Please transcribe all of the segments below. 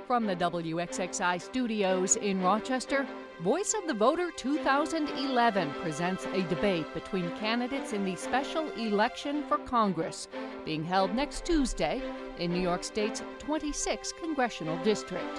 From the WXXI studios in Rochester, Voice of the Voter 2011 presents a debate between candidates in the special election for Congress being held next Tuesday in New York State's 26th Congressional District.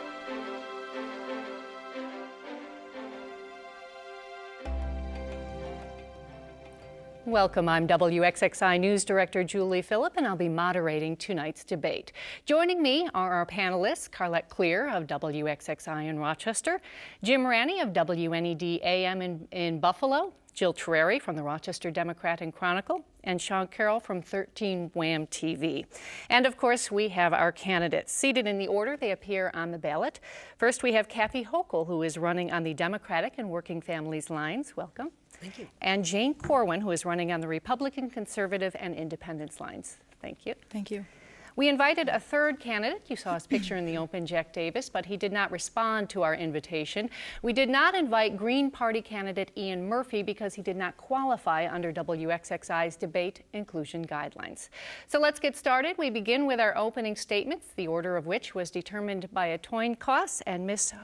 Welcome, I'm WXXI News Director Julie Phillip, and I'll be moderating tonight's debate. Joining me are our panelists, Carlette Clear of WXXI in Rochester, Jim Ranney of WNED AM in Buffalo, Jill Terreri from the Rochester Democrat and Chronicle, and Sean Carroll from 13 WHAM TV. And of course, we have our candidates seated in the order they appear on the ballot. First, we have Kathy Hochul, who is running on the Democratic and Working Families lines. Welcome. Thank you. And Jane Corwin, who is running on the Republican, Conservative, and Independence lines. Thank you. Thank you. We invited a third candidate. You saw his picture in the open, Jack Davis, but he did not respond to our invitation. We did not invite Green Party candidate Ian Murphy because he did not qualify under WXXI's debate inclusion guidelines. So let's get started. We begin with our opening statements, the order of which was determined by a coin toss, and Ms.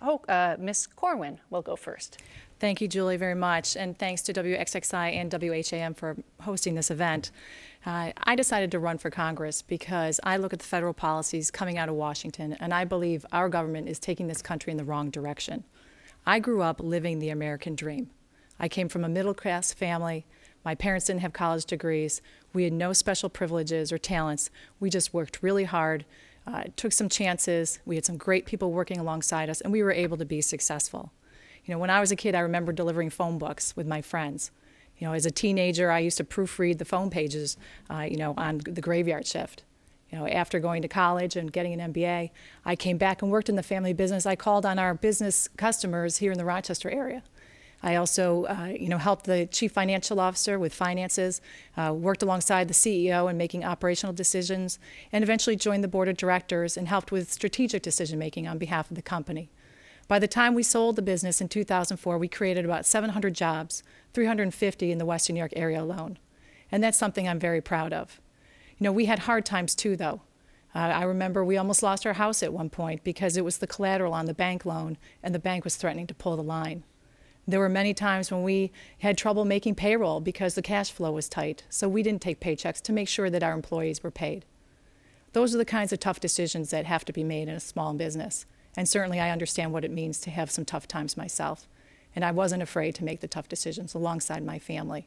Corwin will go first. Thank you, Julie, very much, and thanks to WXXI and WHAM for hosting this event. I decided to run for Congress because I look at the federal policies coming out of Washington, and I believe our government is taking this country in the wrong direction. I grew up living the American dream. I came from a middle-class family. My parents didn't have college degrees. We had no special privileges or talents. We just worked really hard, took some chances. We had some great people working alongside us, and we were able to be successful. You know, when I was a kid, I remember delivering phone books with my friends. You know, as a teenager, I used to proofread the phone pages, on the graveyard shift. You know, after going to college and getting an MBA, I came back and worked in the family business. I called on our business customers here in the Rochester area. I also, helped the chief financial officer with finances, worked alongside the CEO in making operational decisions, and eventually joined the board of directors and helped with strategic decision-making on behalf of the company. By the time we sold the business in 2004, we created about 700 jobs, 350 in the Western New York area alone. And that's something I'm very proud of. You know, we had hard times too, though. I remember we almost lost our house at one point because it was the collateral on the bank loan, and the bank was threatening to pull the line. There were many times when we had trouble making payroll because the cash flow was tight, so we didn't take paychecks to make sure that our employees were paid. Those are the kinds of tough decisions that have to be made in a small business. And certainly I understand what it means to have some tough times myself. And I wasn't afraid to make the tough decisions alongside my family.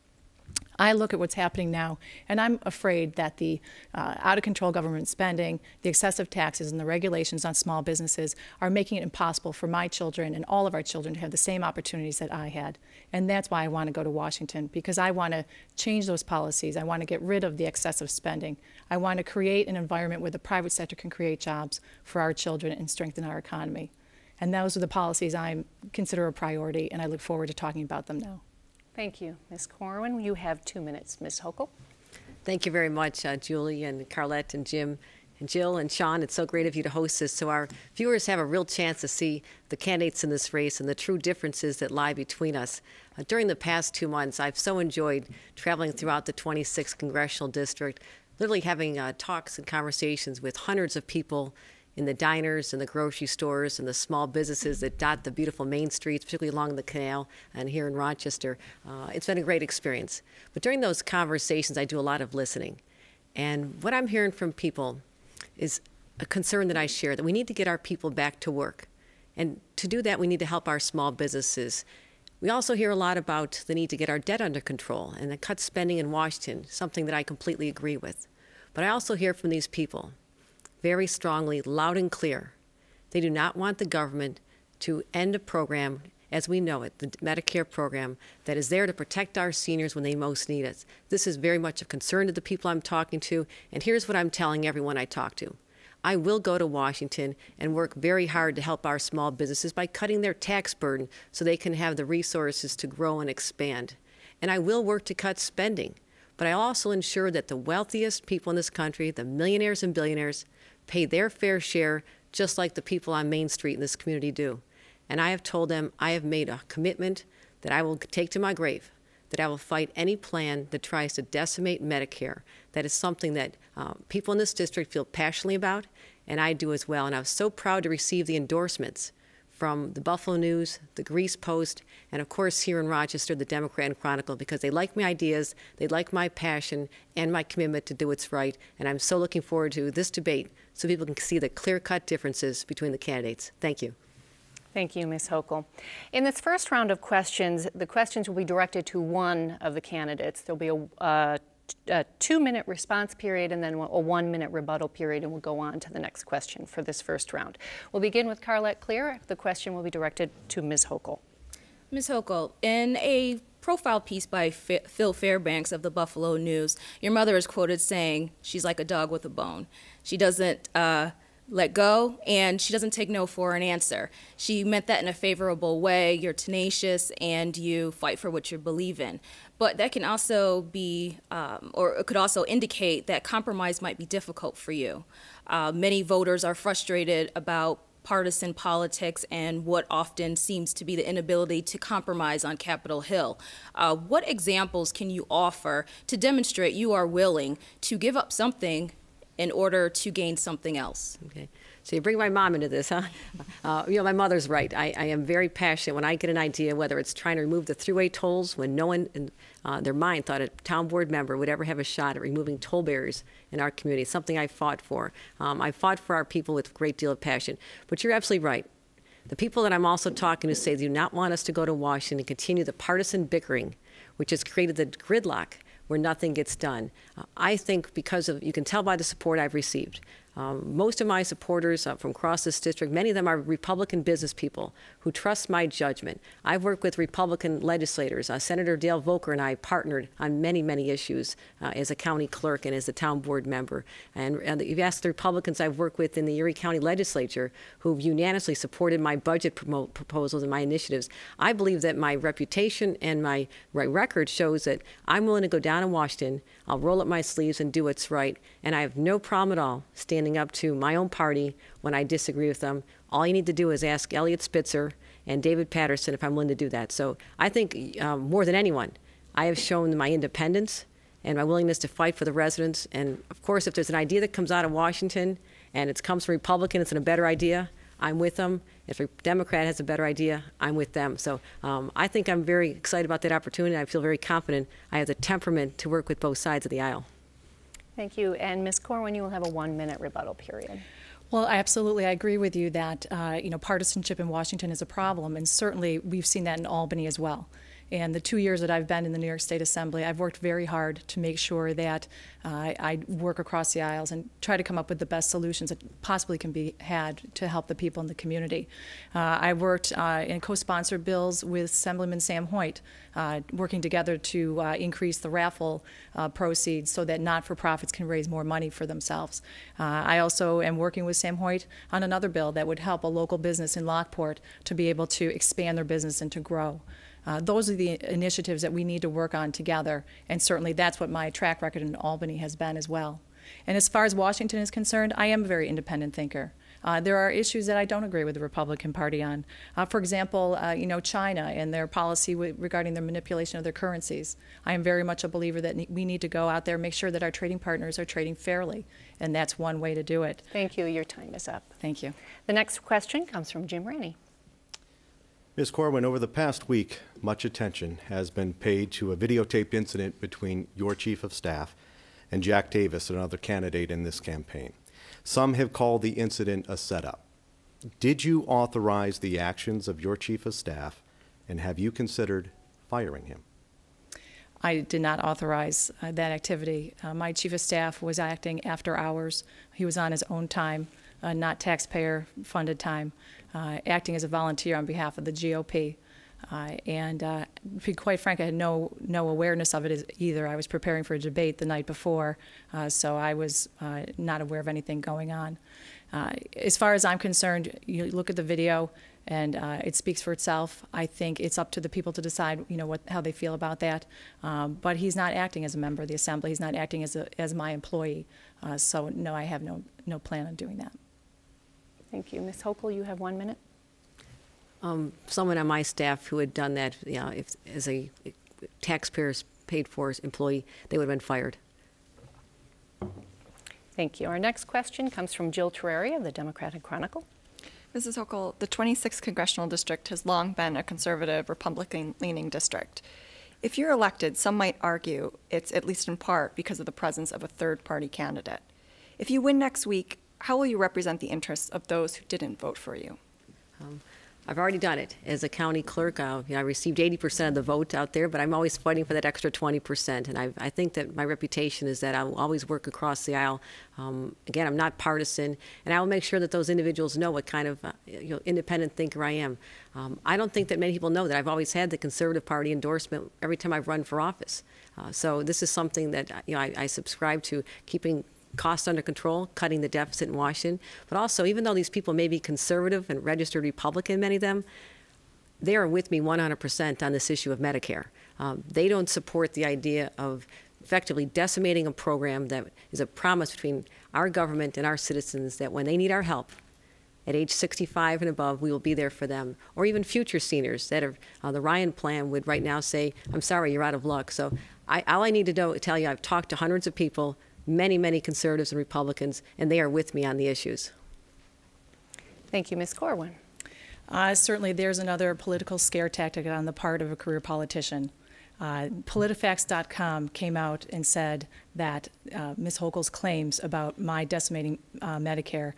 I look at what's happening now, and I'm afraid that the out-of-control government spending, the excessive taxes, and the regulations on small businesses are making it impossible for my children and all of our children to have the same opportunities that I had. And that's why I want to go to Washington, because I want to change those policies. I want to get rid of the excessive spending. I want to create an environment where the private sector can create jobs for our children and strengthen our economy. And those are the policies I consider a priority, and I look forward to talking about them now. Thank you, Ms. Corwin. You have 2 minutes, Ms. Hochul. Thank you very much, Julie and Carlette and Jim and Jill and Sean. It's so great of you to host this so our viewers have a real chance to see the candidates in this race and the true differences that lie between us. During the past 2 months, I've so enjoyed traveling throughout the 26th Congressional District, literally having talks and conversations with hundreds of people in the diners and the grocery stores and the small businesses that dot the beautiful main streets, particularly along the canal and here in Rochester. It's been a great experience. But during those conversations, I do a lot of listening. And what I'm hearing from people is a concern that I share, that we need to get our people back to work. And to do that, we need to help our small businesses. We also hear a lot about the need to get our debt under control and to cut spending in Washington, something that I completely agree with. But I also hear from these people very strongly, loud and clear. They do not want the government to end a program as we know it, the Medicare program that is there to protect our seniors when they most need us. This is very much of concern to the people I'm talking to, and here's what I'm telling everyone I talk to. I will go to Washington and work very hard to help our small businesses by cutting their tax burden so they can have the resources to grow and expand. And I will work to cut spending, but I also ensure that the wealthiest people in this country, the millionaires and billionaires, pay their fair share just like the people on Main Street in this community do. And I have told them I have made a commitment that I will take to my grave, that I will fight any plan that tries to decimate Medicare. That is something that people in this district feel passionately about, and I do as well. And I was so proud to receive the endorsements from the Buffalo News, the Grease Post, and of course here in Rochester, the Democrat and Chronicle, because they like my ideas, they like my passion and my commitment to do what's right. And I'm so looking forward to this debate so people can see the clear-cut differences between the candidates. Thank you. Thank you, Ms. Hochul. In this first round of questions, the questions will be directed to one of the candidates. There'll be a 2-minute response period and then a 1-minute rebuttal period, and we'll go on to the next question for this first round. We'll begin with Carlette Clear. The question will be directed to Ms. Hochul. Ms. Hochul, in a profile piece by Phil Fairbanks of the Buffalo News, your mother is quoted saying she's like a dog with a bone. She doesn't let go, and she doesn't take no for an answer. She meant that in a favorable way. You're tenacious, and you fight for what you believe in. But that can also be, or it could also indicate that compromise might be difficult for you. Many voters are frustrated about partisan politics and what often seems to be the inability to compromise on Capitol Hill. What examples can you offer to demonstrate you are willing to give up something in order to gain something else? Okay. So you bring my mom into this, huh? My mother's right. I am very passionate when I get an idea, whether it's trying to remove the thruway tolls, when no one in their mind thought a town board member would ever have a shot at removing toll barriers in our community. It's something I fought for. I fought for our people with a great deal of passion. But you're absolutely right. The people that I'm also talking to say they do not want us to go to Washington and continue the partisan bickering, which has created the gridlock where nothing gets done. I think because of, you can tell by the support I've received. Most of my supporters from across this district, many of them are Republican business people who trust my judgment. I've worked with Republican legislators. Senator Dale Volker and I partnered on many, many issues as a county clerk and as a town board member. And you've asked the Republicans I've worked with in the Erie County Legislature who've unanimously supported my budget proposals and my initiatives. I believe that my reputation and my record shows that I'm willing to go down in Washington, I'll roll up my sleeves and do what's right, and I have no problem at all standing up to my own party when I disagree with them. All you need to do is ask Elliot Spitzer and David Patterson if I'm willing to do that. So I think more than anyone, I have shown my independence and my willingness to fight for the residents. And of course, if there's an idea that comes out of Washington and it comes from Republican, it's a better idea, I'm with them. If a Democrat has a better idea, I'm with them. So I think I'm very excited about that opportunity. I feel very confident I have the temperament to work with both sides of the aisle. Thank you. And Ms. Corwin, you will have a 1-minute rebuttal period. Well, absolutely. I agree with you that partisanship in Washington is a problem, and certainly we've seen that in Albany as well. And the 2 years that I've been in the New York State Assembly, I've worked very hard to make sure that I work across the aisles and try to come up with the best solutions that possibly can be had to help the people in the community. I worked in co-sponsored bills with Assemblyman Sam Hoyt, working together to increase the raffle proceeds so that not-for-profits can raise more money for themselves. I also am working with Sam Hoyt on another bill that would help a local business in Lockport to be able to expand their business and to grow. Those are the initiatives that we need to work on together, and certainly that's what my track record in Albany has been as well. And as far as Washington is concerned, I am a very independent thinker. There are issues that I don't agree with the Republican Party on. For example, China and their policy regarding their manipulation of their currencies. I am very much a believer that we need to go out there and make sure that our trading partners are trading fairly, and that's one way to do it. Thank you. Your time is up. Thank you. The next question comes from Jim Rainey. Ms. Corwin, over the past week, much attention has been paid to a videotaped incident between your chief of staff and Jack Davis, another candidate in this campaign. Some have called the incident a setup. Did you authorize the actions of your chief of staff, and have you considered firing him? I did not authorize that activity. My chief of staff was acting after hours. He was on his own time, not taxpayer-funded time, acting as a volunteer on behalf of the GOP. And to be quite frank, I had no awareness of it either. I was preparing for a debate the night before, so I was not aware of anything going on. As far as I'm concerned, you look at the video, and it speaks for itself. I think it's up to the people to decide, how they feel about that. But he's not acting as a member of the Assembly. He's not acting as my employee. So no, I have no plan on doing that. Thank you. Ms. Hochul, you have 1 minute. Someone on my staff who had done that, if as a taxpayers paid for employee, they would have been fired. Thank you. Our next question comes from Jill Terreri of the Democratic Chronicle. Mrs. Hochul, the 26th Congressional District has long been a conservative, Republican-leaning district. If you're elected, some might argue it's at least in part because of the presence of a third-party candidate. If you win next week, how will you represent the interests of those who didn't vote for you? I've already done it. As a county clerk, I received 80% of the vote out there, but I'm always fighting for that extra 20%. And I think that my reputation is that I will always work across the aisle. Again, I'm not partisan, and I will make sure that those individuals know what kind of independent thinker I am. I don't think that many people know that I've always had the Conservative Party endorsement every time I've run for office. So this is something that I subscribe to, keeping costs under control, cutting the deficit in Washington. But also, even though these people may be conservative and registered Republican, many of them, they are with me 100% on this issue of Medicare. They don't support the idea of effectively decimating a program that is a promise between our government and our citizens that when they need our help, at age 65 and above, we will be there for them. Or even future seniors that are, the Ryan plan would right now say, I'm sorry, you're out of luck. So all I need to tell you, I've talked to hundreds of people, many conservatives and Republicans, and they are with me on the issues. Thank you, Ms. Corwin. Certainly, there's another political scare tactic on the part of a career politician. PolitiFacts.com came out and said that Ms. Hochul's claims about my decimating Medicare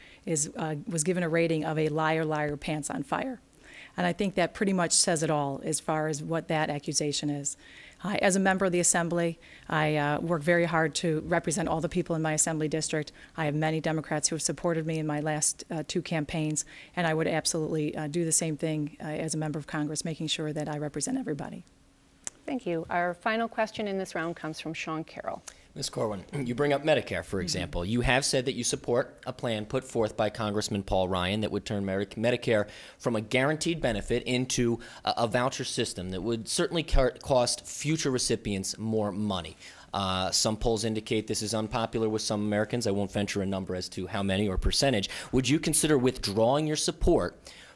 was given a rating of a liar, liar, pants on fire. And I think that pretty much says it all as far as what that accusation is. As a member of the Assembly, I work very hard to represent all the people in my Assembly district. I have many Democrats who have supported me in my last two campaigns, and I would absolutely do the same thing as a member of Congress, making sure that I represent everybody. Thank you. Our final question in this round comes from Sean Carroll. Ms. Corwin, you bring up Medicare, for example. You have said that you support a plan put forth by Congressman Paul Ryan that would turn Medicare from a guaranteed benefit into a voucher system that would certainly cost future recipients more money. Some polls indicate this is unpopular with some Americans. I won't venture a number as to how many or percentage. Would you consider withdrawing your support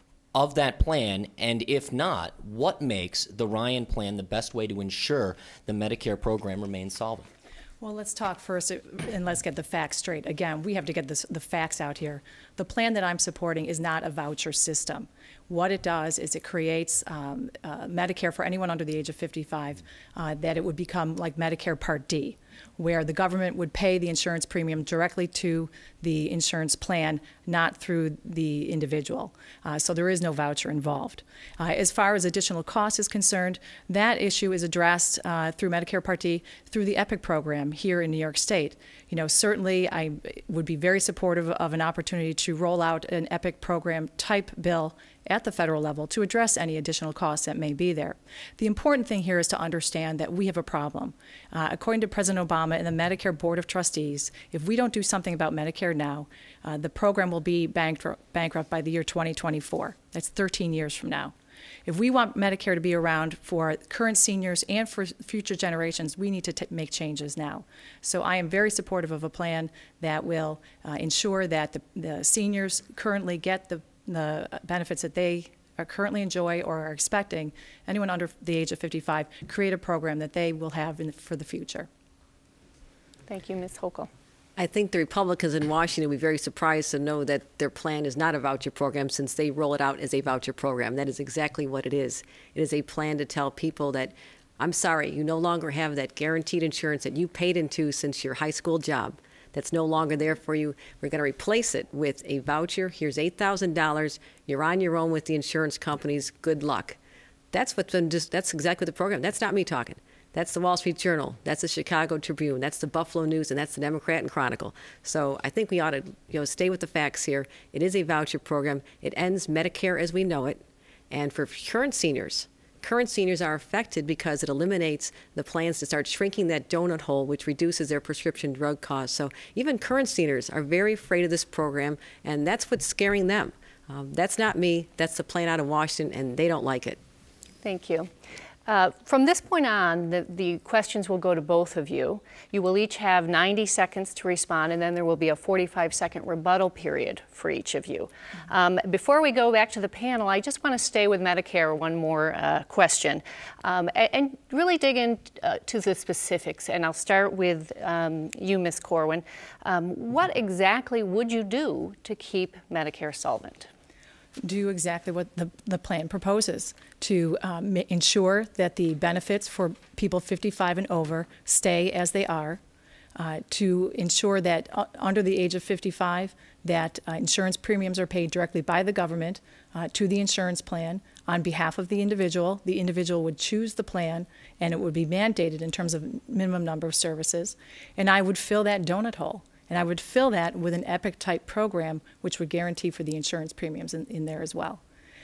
of that plan? And if not, what makes the Ryan plan the best way to ensure the Medicare program remains solvent? Well, let's talk first and let's get the facts straight. Again, we have to get the facts out here. The plan that I'm supporting is not a voucher system. What it does is it creates Medicare for anyone under the age of 55, that it would become like Medicare Part D, where the government would pay the insurance premium directly to the insurance plan, not through the individual. So there is no voucher involved. As far as additional cost is concerned, that issue is addressed through Medicare Part D, through the EPIC program here in New York State. Certainly I would be very supportive of an opportunity to roll out an EPIC program type bill at the federal level to address any additional costs that may be there. The important thing here is to understand that we have a problem. According to President Obama and the Medicare Board of Trustees, if we don't do something about Medicare now, the program will be bankrupt by the year 2024. That's 13 years from now. If we want Medicare to be around for current seniors and for future generations, we need to make changes now. So I am very supportive of a plan that will ensure that the seniors currently get the benefits that they are currently enjoy or are expecting. Anyone under the age of 55, create a program that they will have for the future. Thank you, Ms. Hochul. I think the Republicans in Washington will be very surprised to know that their plan is not a voucher program, since they roll it out as a voucher program. That is exactly what it is. It is a plan to tell people that, I'm sorry, you no longer have that guaranteed insurance that you paid into since your high school job. That's no longer there for you. We're going to replace it with a voucher. Here's $8,000. You're on your own with the insurance companies. Good luck. That's exactly the program. That's not me talking. That's the Wall Street Journal. That's the Chicago Tribune. That's the Buffalo News, and that's the Democrat and Chronicle. So I think we ought to, stay with the facts here. It is a voucher program. It ends Medicare as we know it. And for current seniors are affected because it eliminates the plans to start shrinking that donut hole, which reduces their prescription drug costs. So even current seniors are very afraid of this program, and that's what's scaring them. That's not me. That's the plan out of Washington, and they don't like it. Thank you. From this point on, the questions will go to both of you. You will each have 90 seconds to respond, and then there will be a 45-second rebuttal period for each of you. Before we go back to the panel, I just want to stay with Medicare one more question and really dig into the specifics. And I'll start with you, Ms. Corwin. What exactly would you do to keep Medicare solvent? Do exactly what the plan proposes, to ensure that the benefits for people 55 and over stay as they are, to ensure that under the age of 55 that insurance premiums are paid directly by the government to the insurance plan on behalf of the individual. The individual would choose the plan, and it would be mandated in terms of minimum number of services, and I would fill that donut hole. And I would fill that with an EPIC-type program, which would guarantee for the insurance premiums in there as well.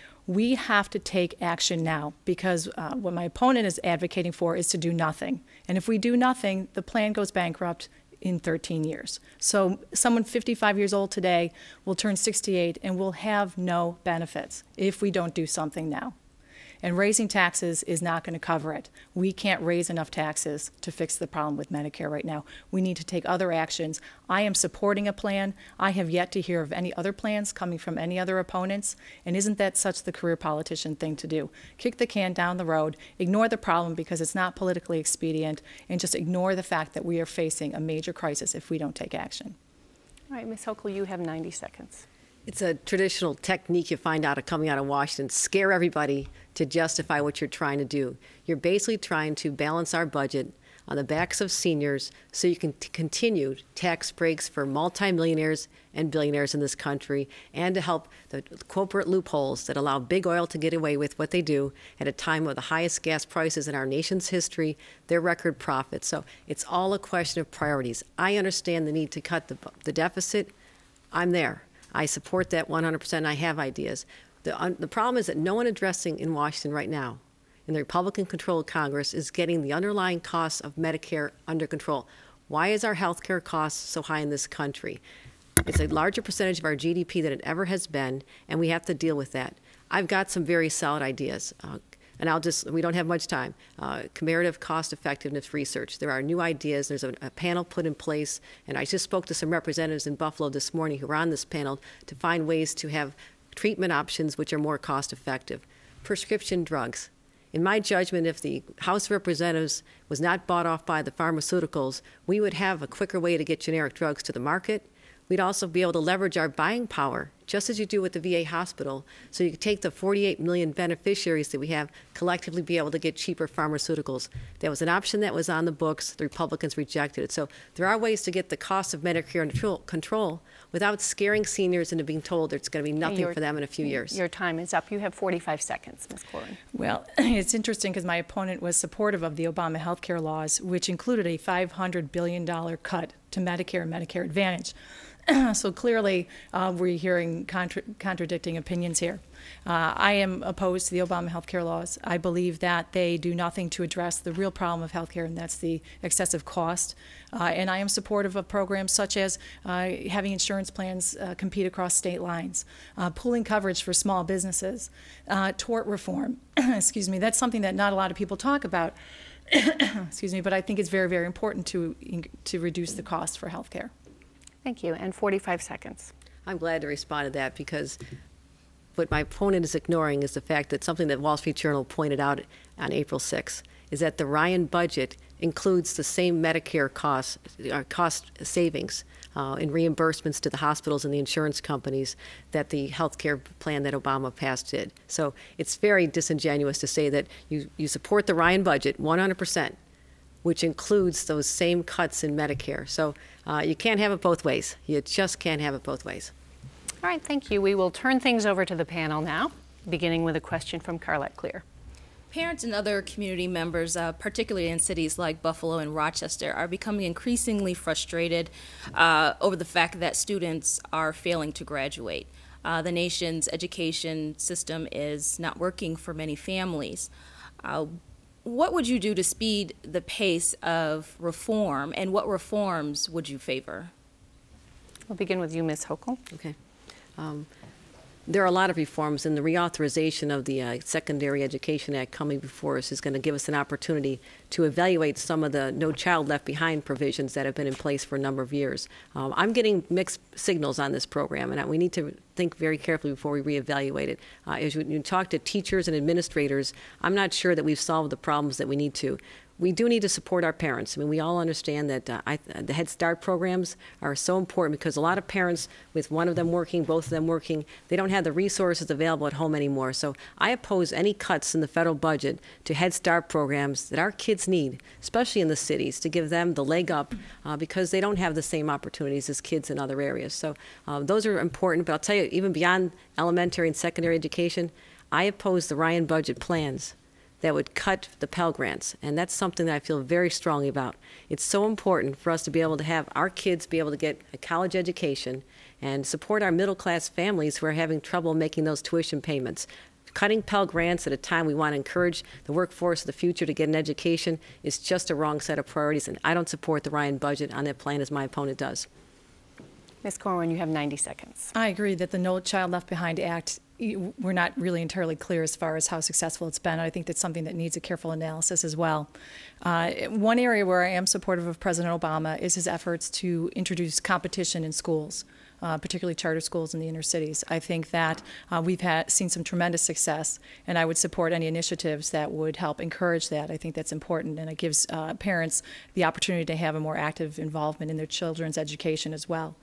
We have to take action now, because what my opponent is advocating for is to do nothing. And if we do nothing, the plan goes bankrupt in 13 years. So someone 55 years old today will turn 68 and will have no benefits if we don't do something now. And raising taxes is not going to cover it. We can't raise enough taxes to fix the problem with Medicare right now. We need to take other actions. I am supporting a plan. I have yet to hear of any other plans coming from any other opponents. And isn't that such the career politician thing to do? Kick the can down the road, ignore the problem because it's not politically expedient, and just ignore the fact that we are facing a major crisis if we don't take action. All right, Ms. Hochul, you have 90 seconds. It's a traditional technique you find coming out of Washington, scare everybody to justify what you're trying to do. You're basically trying to balance our budget on the backs of seniors so you can continue tax breaks for multimillionaires and billionaires in this country, and to help the corporate loopholes that allow big oil to get away with what they do at a time of the highest gas prices in our nation's history, their record profits. So it's all a question of priorities. I understand the need to cut the deficit. I'm there. I support that 100%, and I have ideas. The problem is that no one addressing in Washington right now, in the Republican-controlled Congress, is getting the underlying costs of Medicare under control. Why is our health care costs so high in this country? It's a larger percentage of our GDP than it ever has been, and we have to deal with that. I've got some very solid ideas. And we don't have much time. Comparative cost effectiveness research. There are new ideas. There's a panel put in place, and I just spoke to some representatives in Buffalo this morning who are on this panel to find ways to have treatment options which are more cost effective. Prescription drugs. In my judgment, if the House of Representatives was not bought off by the pharmaceuticals, we would have a quicker way to get generic drugs to the market. We'd also be able to leverage our buying power, just as you do with the VA hospital, so you could take the 48 million beneficiaries that we have, collectively be able to get cheaper pharmaceuticals. That was an option that was on the books. The Republicans rejected it. So there are ways to get the cost of Medicare under control without scaring seniors into being told there's going to be nothing for them in a few years. Your time is up. You have 45 seconds, Ms. Corwin. Well, it's interesting because my opponent was supportive of the Obama health care laws, which included a $500 billion cut to Medicare and Medicare Advantage. So clearly, we're hearing contradicting opinions here. I am opposed to the Obama health care laws. I believe that they do nothing to address the real problem of health care, and that's the excessive cost. And I am supportive of programs such as having insurance plans compete across state lines, pooling coverage for small businesses, tort reform. Excuse me, that's something that not a lot of people talk about. Excuse me, but I think it's very, very important to reduce the cost for health care. Thank you. And 45 seconds. I'm glad to respond to that, because what my opponent is ignoring is the fact that something that Wall Street Journal pointed out on April 6th is that the Ryan budget includes the same Medicare cost savings in reimbursements to the hospitals and the insurance companies that the health care plan that Obama passed did. So it's very disingenuous to say that you support the Ryan budget 100%, which includes those same cuts in Medicare. So you can't have it both ways. You just can't have it both ways. All right, thank you. We will turn things over to the panel now, beginning with a question from Carlette Clear. Parents and other community members, particularly in cities like Buffalo and Rochester, are becoming increasingly frustrated over the fact that students are failing to graduate. The nation's education system is not working for many families. What would you do to speed the pace of reform, and what reforms would you favor? We'll begin with you, Ms. Hochul. Okay. there are a lot of reforms, and the reauthorization of the Secondary Education Act coming before us is going to give us an opportunity to evaluate some of the No Child Left Behind provisions that have been in place for a number of years. I'm getting mixed signals on this program, and we need to think very carefully before we reevaluate it. As you talk to teachers and administrators, I'm not sure that we've solved the problems that we need to. We do need to support our parents. I mean, we all understand that the Head Start programs are so important because a lot of parents, with one of them working, both of them working, they don't have the resources available at home anymore. So I oppose any cuts in the federal budget to Head Start programs that our kids need, especially in the cities, to give them the leg up because they don't have the same opportunities as kids in other areas. So those are important. But I'll tell you, even beyond elementary and secondary education, I oppose the Ryan budget plans that would cut the Pell Grants, and that's something that I feel very strongly about. It's so important for us to be able to have our kids be able to get a college education and support our middle-class families who are having trouble making those tuition payments. Cutting Pell Grants at a time we want to encourage the workforce of the future to get an education is just a wrong set of priorities, and I don't support the Ryan budget on that plan as my opponent does. Ms. Corwin, you have 90 seconds. I agree that the No Child Left Behind Act, we're not really entirely clear as far as how successful it's been. I think that's something that needs a careful analysis as well. One area where I am supportive of President Obama is his efforts to introduce competition in schools, particularly charter schools in the inner cities. I think that we've seen some tremendous success, and I would support any initiatives that would help encourage that. I think that's important, and it gives parents the opportunity to have a more active involvement in their children's education as well.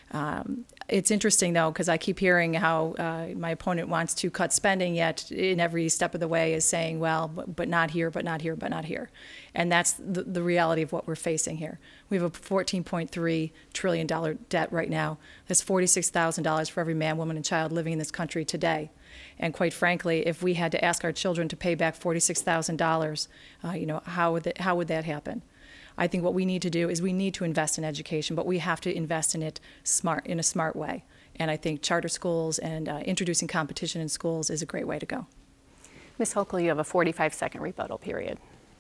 It's interesting, though, because I keep hearing how my opponent wants to cut spending, yet in every step of the way is saying, well, but not here, but not here, but not here. And that's the reality of what we're facing here. We have a $14.3 trillion debt right now. That's $46,000 for every man, woman, and child living in this country today. And quite frankly, if we had to ask our children to pay back $46,000, how would that happen? I think what we need to do is we need to invest in education, but we have to invest in it in a smart way. And I think charter schools and introducing competition in schools is a great way to go. Ms. Hochul, you have a 45-second rebuttal period.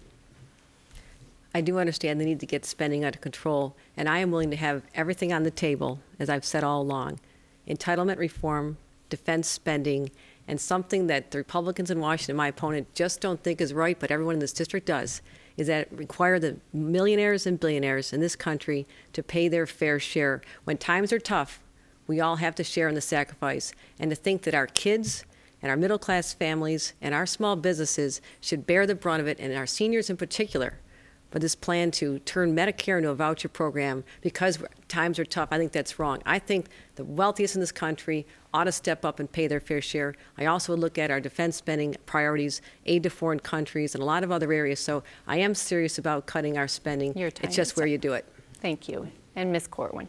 I do understand the need to get spending under control, and I am willing to have everything on the table, as I've said all along. Entitlement reform, defense spending, and something that the Republicans in Washington, my opponent, just don't think is right, but everyone in this district does, is that it require the millionaires and billionaires in this country to pay their fair share. When times are tough, we all have to share in the sacrifice, and to think that our kids and our middle-class families and our small businesses should bear the brunt of it, and our seniors in particular. But this plan to turn Medicare into a voucher program because times are tough, I think that's wrong. I think the wealthiest in this country ought to step up and pay their fair share. I also would look at our defense spending priorities, aid to foreign countries, and a lot of other areas. So I am serious about cutting our spending. It's just where you do it. Thank you. And Ms. Corwin.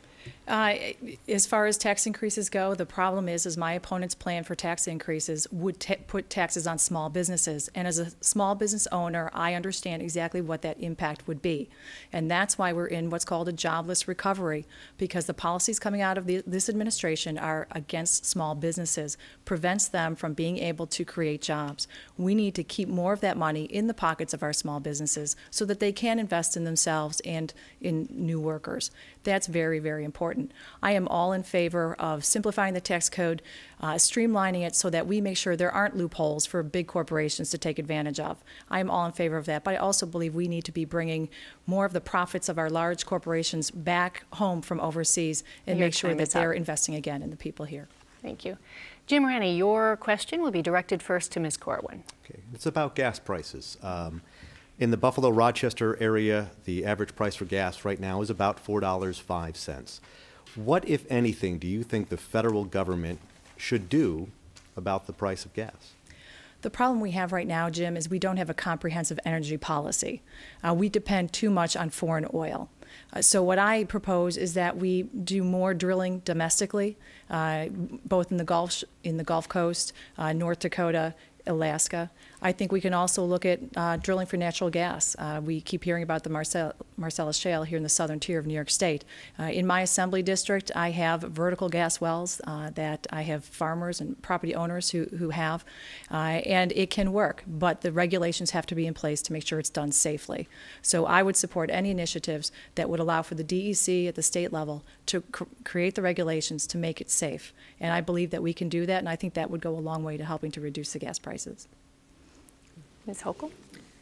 As far as tax increases go, the problem is my opponent's plan for tax increases would put taxes on small businesses. And as a small business owner, I understand exactly what that impact would be. And that's why we're in what's called a jobless recovery, because the policies coming out of this administration are against small businesses, prevents them from being able to create jobs. We need to keep more of that money in the pockets of our small businesses so that they can invest in themselves and in new workers. That's very, very important. I am all in favor of simplifying the tax code, streamlining it so that we make sure there aren't loopholes for big corporations to take advantage of. I am all in favor of that, but I also believe we need to be bringing more of the profits of our large corporations back home from overseas and make sure that they're investing again in the people here. Thank you. Jim Ranney, your question will be directed first to Ms. Corwin. Okay, it's about gas prices. In the Buffalo-Rochester area, the average price for gas right now is about $4.05. What, if anything, do you think the federal government should do about the price of gas? The problem we have right now, Jim, is we don't have a comprehensive energy policy. We depend too much on foreign oil. So what I propose is that we do more drilling domestically, both in the Gulf Coast, North Dakota, Alaska. I think we can also look at drilling for natural gas. We keep hearing about the Marcellus Shale here in the southern tier of New York State. In my assembly district, I have vertical gas wells that I have farmers and property owners who have, and it can work, but the regulations have to be in place to make sure it's done safely. So I would support any initiatives that would allow for the DEC at the state level to create the regulations to make it safe. And I believe that we can do that, and I think that would go a long way to helping to reduce the gas prices. Ms. Hochul?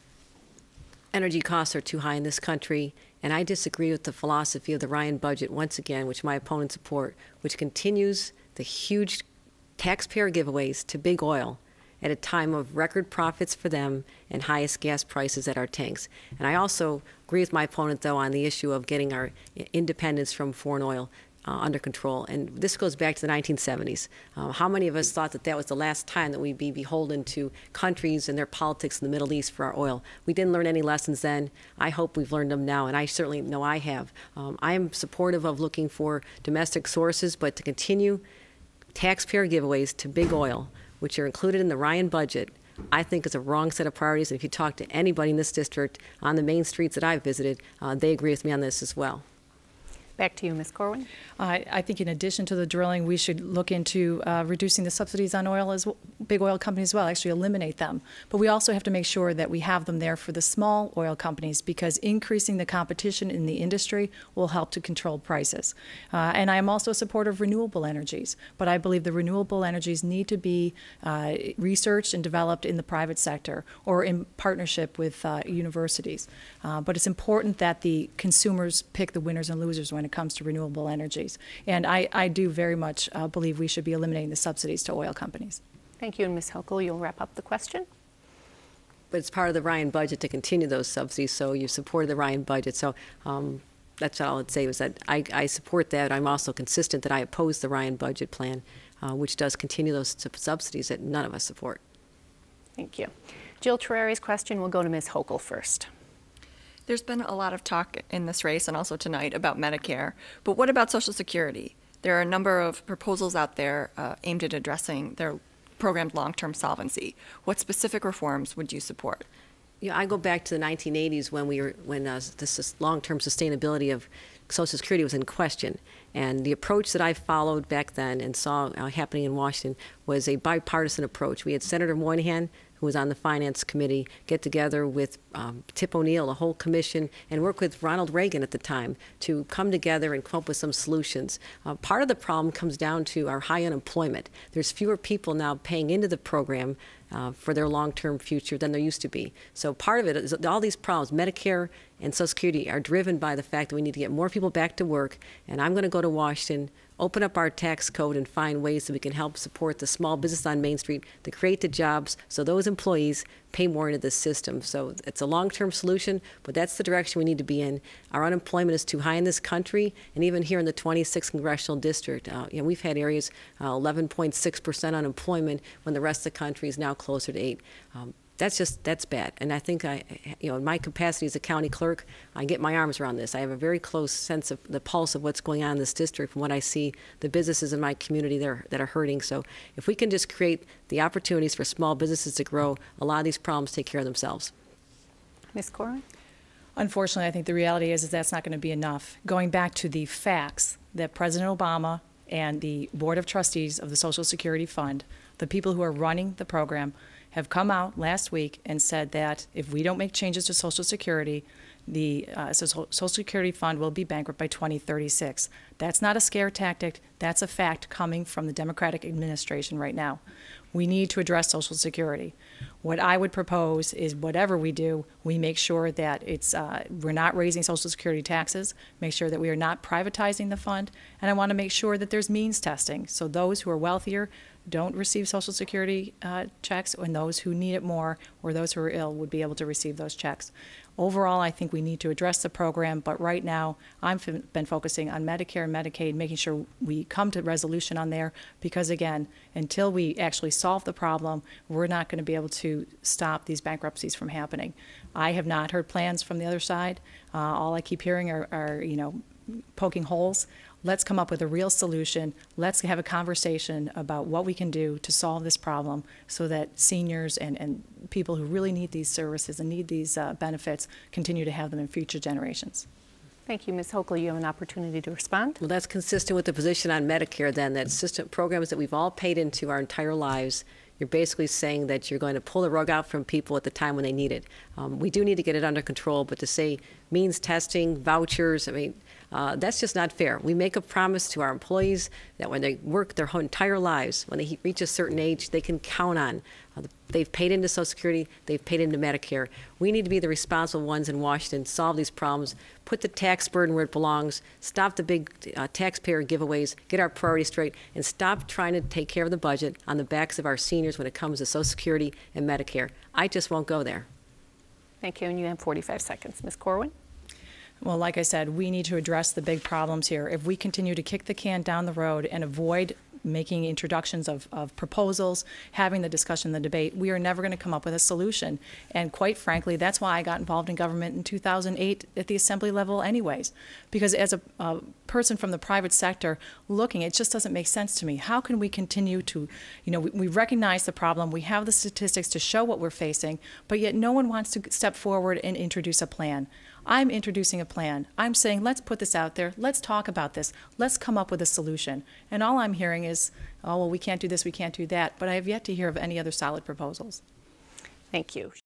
Energy costs are too high in this country, and I disagree with the philosophy of the Ryan budget, once again, which my opponents support, which continues the huge taxpayer giveaways to big oil at a time of record profits for them and highest gas prices at our tanks. And I also agree with my opponent, though, on the issue of getting our independence from foreign oil under control. And this goes back to the 1970s. How many of us thought that that was the last time that we'd be beholden to countries and their politics in the Middle East for our oil? We didn't learn any lessons then. I hope we've learned them now, and I certainly know I have. I am supportive of looking for domestic sources, but to continue taxpayer giveaways to big oil, which are included in the Ryan budget, I think is a wrong set of priorities. And if you talk to anybody in this district on the main streets that I've visited, they agree with me on this as well. Back to you, Ms. Corwin. I think in addition to the drilling, we should look into reducing the subsidies on oil as big oil companies as well, actually eliminate them. But we also have to make sure that we have them there for the small oil companies, because increasing the competition in the industry will help to control prices. And I am also a supporter of renewable energies, but I believe the renewable energies need to be researched and developed in the private sector or in partnership with universities. But it's important that the consumers pick the winners and losers when it comes to renewable energies. And I do very much believe we should be eliminating the subsidies to oil companies. Thank you. And Ms. Hochul, you'll wrap up the question. But it's part of the Ryan budget to continue those subsidies, so you supported the Ryan budget. So that's all I'd say, was that I support that. I'm also consistent that I oppose the Ryan budget plan, which does continue those subsidies that none of us support. Thank you. Jill Terrari's question will go to Ms. Hochul first. There's been a lot of talk in this race and also tonight about Medicare, but what about Social Security? There are a number of proposals out there aimed at addressing their programmed long-term solvency. What specific reforms would you support? I go back to the 1980s when this long-term sustainability of Social Security was in question. And the approach that I followed back then and saw happening in Washington was a bipartisan approach. We had Senator Moynihan, who was on the Finance Committee, get together with Tip O'Neill, a whole commission, and work with Ronald Reagan at the time to come together and come up with some solutions. Part of the problem comes down to our high unemployment. There's fewer people now paying into the program for their long-term future than there used to be. So part of it is all these problems, Medicare and Social Security, are driven by the fact that we need to get more people back to work. And I'm going to go to Washington, open up our tax code, and find ways that we can help support the small business on Main Street to create the jobs so those employees pay more into the system. So it's a long-term solution, but that's the direction we need to be in. Our unemployment is too high in this country, and even here in the 26th Congressional District, we've had areas 11.6% unemployment when the rest of the country is now closer to 8%. That's bad. And I think in my capacity as a county clerk, I get my arms around this. I have a very close sense of the pulse of what's going on in this district from what I see the businesses in my community that are hurting. So if we can just create the opportunities for small businesses to grow, a lot of these problems take care of themselves. Ms. Corwin? Unfortunately, I think the reality is that's not going to be enough. Going back to the facts that President Obama and the Board of Trustees of the Social Security Fund, the people who are running the program, have come out last week and said that if we don't make changes to Social Security, the Social Security Fund will be bankrupt by 2036. That's not a scare tactic. That's a fact coming from the Democratic administration right now. We need to address Social Security. What I would propose is whatever we do, we make sure that we're not raising Social Security taxes, make sure that we are not privatizing the fund, and I want to make sure that there's means testing. So those who are wealthier don't receive Social Security checks, and those who need it more or those who are ill would be able to receive those checks. Overall, I think we need to address the program, but right now I've been focusing on Medicare and Medicaid, making sure we come to resolution on there, because again, until we actually solve the problem, we're not going to be able to stop these bankruptcies from happening. I have not heard plans from the other side. All I keep hearing are poking holes. Let's come up with a real solution. Let's have a conversation about what we can do to solve this problem so that seniors and people who really need these services and need these benefits continue to have them in future generations. Thank you, Ms. Hochul. You have an opportunity to respond. Well, that's consistent with the position on Medicare, then, that system programs that we've all paid into our entire lives, you're basically saying that you're going to pull the rug out from people at the time when they need it. We do need to get it under control, but to say means testing, vouchers, I mean, that's just not fair. We make a promise to our employees that when they work their whole entire lives, when they reach a certain age, they can count on. They've paid into Social Security, they've paid into Medicare. We need to be the responsible ones in Washington, solve these problems, put the tax burden where it belongs, stop the big taxpayer giveaways, get our priorities straight, and stop trying to take care of the budget on the backs of our seniors when it comes to Social Security and Medicare. I just won't go there. Thank you, and you have 45 seconds. Ms. Corwin? Well, like I said, we need to address the big problems here. If we continue to kick the can down the road and avoid making introductions of proposals, having the discussion, the debate, we are never going to come up with a solution. And quite frankly, that's why I got involved in government in 2008 at the assembly level anyways. Because as a person from the private sector looking, it just doesn't make sense to me. How can we continue to, we recognize the problem, we have the statistics to show what we're facing, but yet no one wants to step forward and introduce a plan. I'm introducing a plan. I'm saying, let's put this out there. Let's talk about this. Let's come up with a solution. And all I'm hearing is, oh, well, we can't do this, we can't do that. But I have yet to hear of any other solid proposals. Thank you.